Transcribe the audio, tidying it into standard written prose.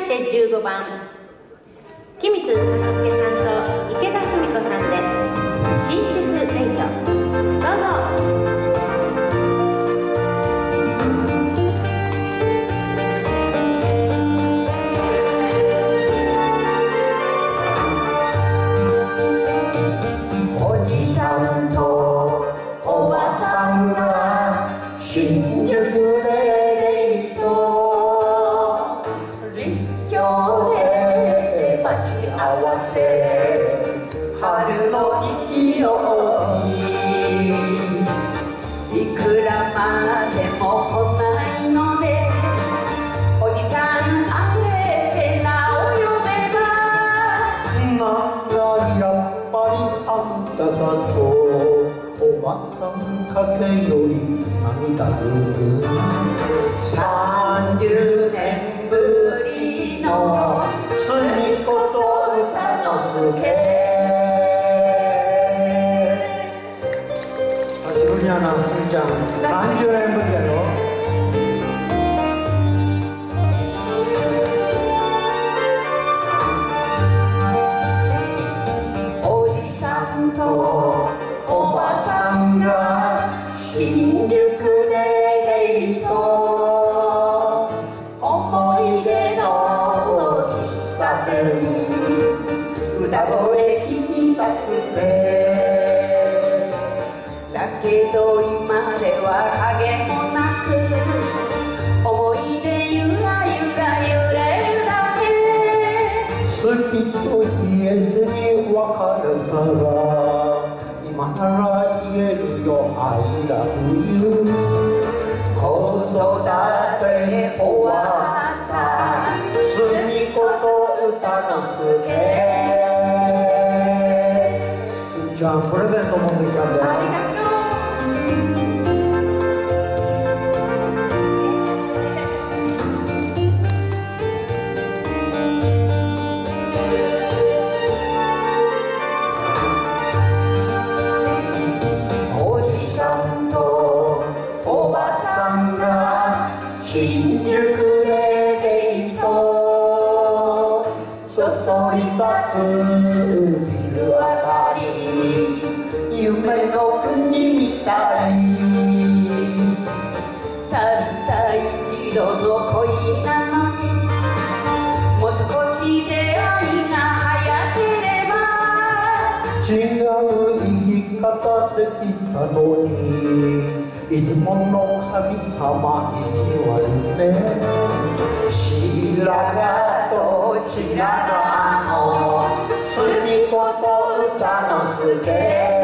して15番、木光宇之助さんと池田澄子さんで新宿レイト。どうぞ。 おじさんとおばさんが新宿レイト立教で待ち合わせ、春の勢いいくらまでも来ないので、おじさん焦って名を呼べば、 なんだやっぱりあんただとおばさんかけよい涙ぐる 30年ぶりの澄子と歌之助。久しぶりやな、すみちゃん。30年ぶりやろ。 おじさんとおばさんが新宿でレイト、思い出の喫茶店、歌声聞きたくて、だけど今では影もなく、思い出ゆらゆら揺れるだけ。 好きと言えずに別れたら、今なら言えるよ I love you。 子育て終わった澄子と歌之助。すみちゃん、プレゼント持ってきたんだよ。 ありがとう。おじさんとおばさんが新宿でレイト、そそり立つビルあたり、夢の国みたい。たった一度の恋なのに、もう少し出会いが早ければ。 違う生き方できたのに、いつもの神様意地悪ね。白髪と白髪の澄子と歌之助。